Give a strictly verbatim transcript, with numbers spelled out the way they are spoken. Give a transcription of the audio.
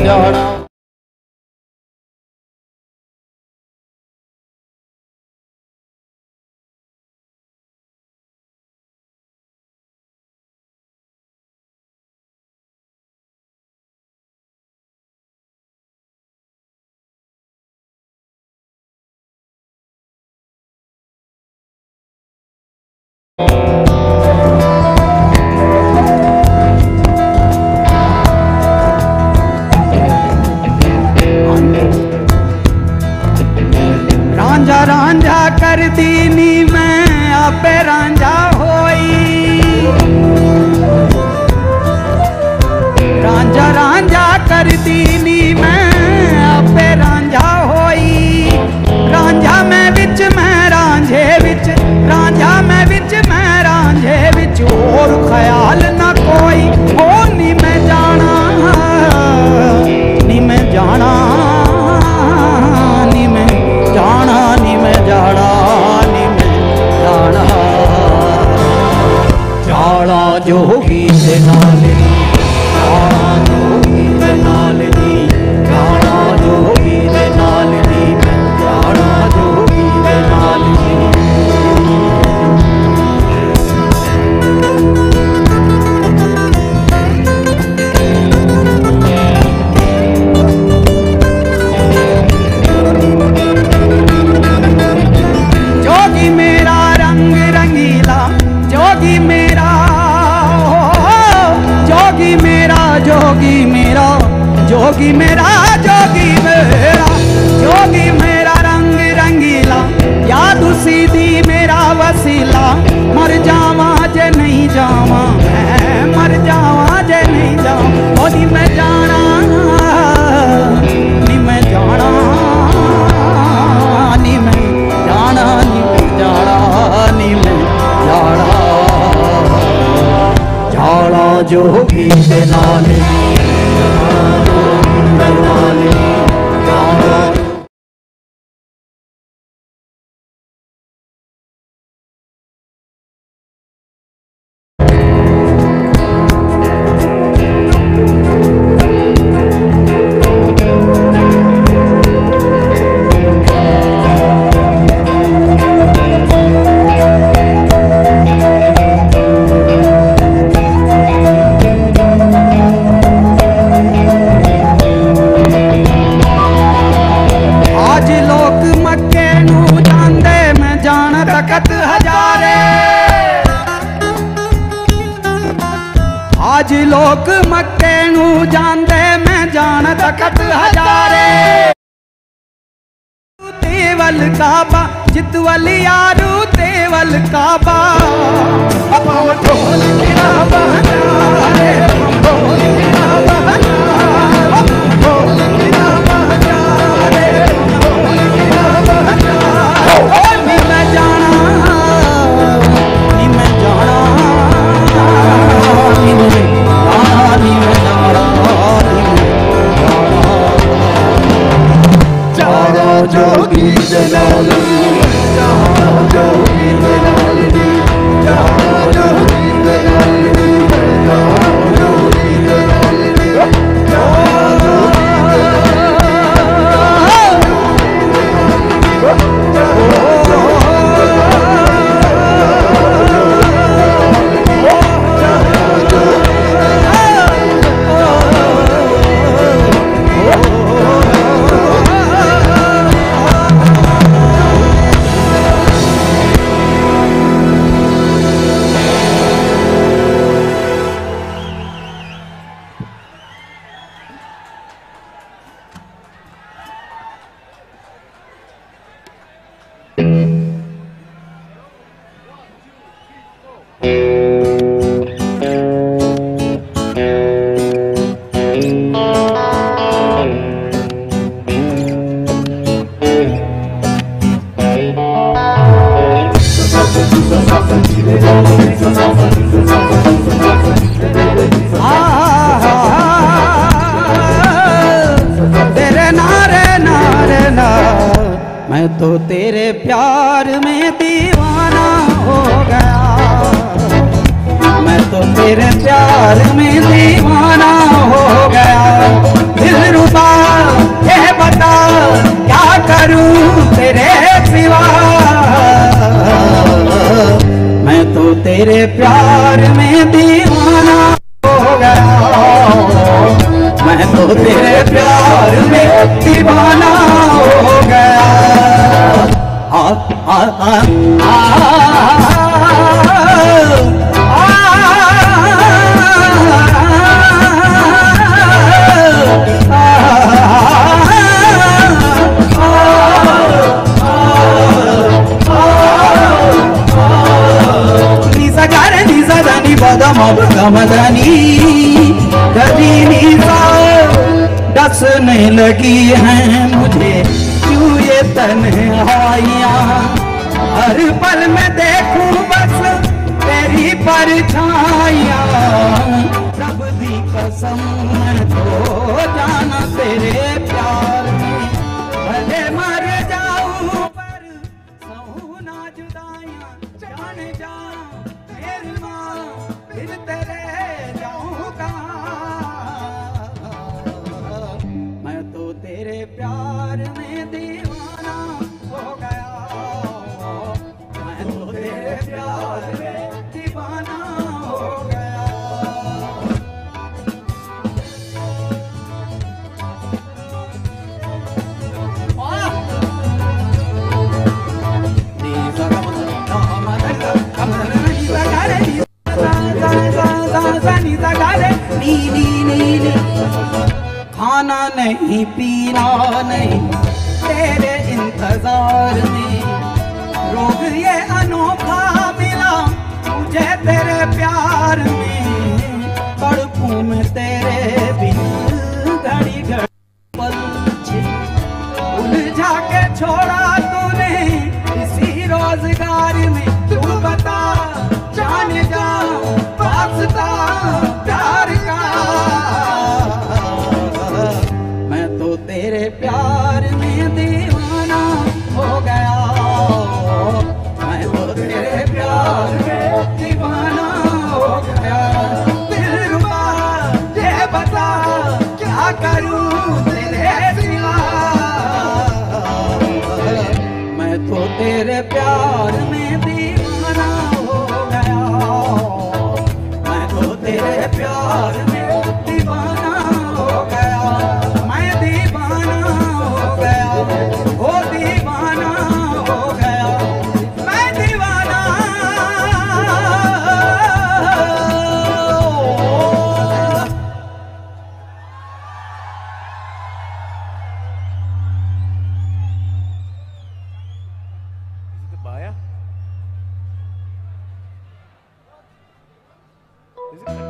जाना। रांझा रांझा कर दीनी मैं आपे रांझा होई, रांझा रांझा कर दीनी मैं आपे रांझा होई। रांझा मैं बिच मैं रांझे बिच, रांझा मैं बिच मैं रांझे बिच, और ख्याल ना कोई ओ नी मैं जाना, नी मैं जाना, नी मैं जाना, नी मैं जाना, नी मैं जाना। जाना जोगी दे नाल, जाना जोगी दे नाल नी, जाना जोगी दे नाल नी, मैं जाना जोगी दे नाल नी। जोगी मेरा रंग रंगीला, जोगी मेरा, जोगी मेरा, जोगी मेरा, जोगी मेरा, जोगी मेरा, जोगी मेरा रंग रंगीला, याद सीधी मेरा वसीला। मर जावा जे नहीं जावा, मैं मर जावा जे नहीं जावा, नी मैं जाना, नी मैं जाना, नी मैं जाना, नी मैं जाना, नी मैं जाना। जाना जोगी दे नाल, जाना जोगी दे नाल, जाना। आज लोग मक्के नू जांदे मैं जान तकत हजारे। तेवल काबा जितवल यारू तेवल काबा, ढोल मेरा बहनारे, ढोल मेरा बहनारे, ढोल मेरा बहनारे, ढोल मेरा बहनारे। नी मैं जाना, नी मैं जाना, नी मैं जाना, नी मैं जाना, नी मैं जाना। जाना जोगी दे नाल, जाना जोगी दे नाल, जाना जोगी दे नाल, जाना जोगी दे नाल, जाना मैं तो तेरे प्यार में दीवाना हो गया, मैं तो तेरे प्यार में दीवाना हो गया। दिल तो तेरे प्यार में दीवाना हो गया। आ, आ, आ, आ, मदनी गदीनी सा डसने लगी हैं मुझे क्यों ये तन्हाइयाँ। हर पल में देखूं बस तेरी परछाइयाँ। रब दी कसम मैं तो जाना तेरे प्यार में भले मर जाऊं पर सहूं ना जुदाइयाँ। जान जा मेरी माँ फिर तेरे जाऊंगा। मैं तो तेरे प्यार में दीवाना हो गया। मैं तो तेरे प्यार में दीवाना हो गया। खाना नहीं पीना नहीं तेरे इंतजार में। रोग ये अनोखा मिला मुझे तेरे प्यार में। तड़पूं मैं तेरे बिन घड़ी घड़ी पल छे। उलझा के छोड़ा तूने इसी रोजगार में। तू बता जान जा वास्ता प्यार का। मैं तो तेरे प्यार में दीवाना हो गया। मैं तो तेरे प्यार में दीवाना हो गया। दिलरुबा ये बता क्या करूं तेरे सिवा। मैं तो तेरे प्यार में दीवाना हो गया। मैं तो तेरे प्यार में दीवाना हो गया। मैं दीवाना हो गया। वो दीवाना हो गया। मैं दीवाना Is it